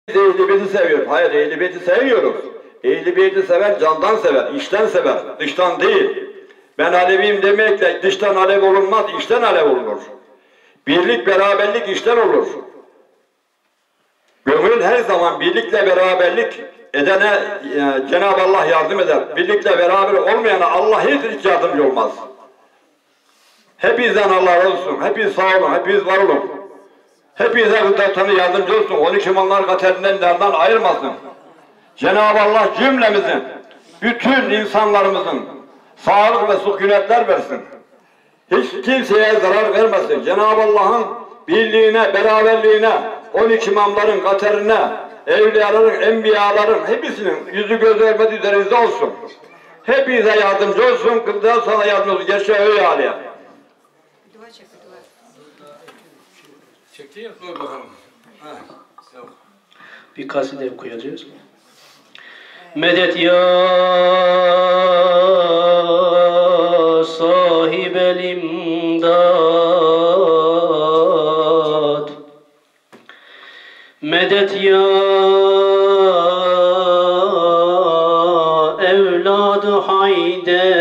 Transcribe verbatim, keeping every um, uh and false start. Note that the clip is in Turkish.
Ehl-i Beyt'i seviyor. Hayır, Ehl-i Beyt'i sevmiyoruz. Ehl-i Beyt'i sever, candan sever, içten sever, dıştan değil. Ben Aleviyim demekle dıştan alev olunmaz, içten alev olunur. Birlik, beraberlik içten olur. Gönül her zaman birlikle beraberlik edene e, Cenab-ı Allah yardım eder. Birlikle beraber olmayana Allah hiç yardımcı olmaz. Hepinizden Allah razı olsun. Hepiniz sağ olun, hepiniz var olun. Hepinize gıddatını yardımcı olsun. On iki imanlar katerinden nereden ayırmasın. Cenab-ı Allah cümlemizin, bütün insanlarımızın sağlık ve sükunetler versin. Hiç kimseye zarar vermesin. Cenab-ı Allah'ın birliğine, beraberliğine, on iki imamların katerine, evliyaların, enbiyaların hepsinin yüzü gözü örmedi üzerinizde olsun. Hepinize yardımcı olsun. Kıldan sana yardımcı olsun. Gerçeği öyle haliye. Çekti ya, koy bakalım. Ha, bir kaside okuyacağız. Medet ya sahibel imdad, medet ya evladı Haydar,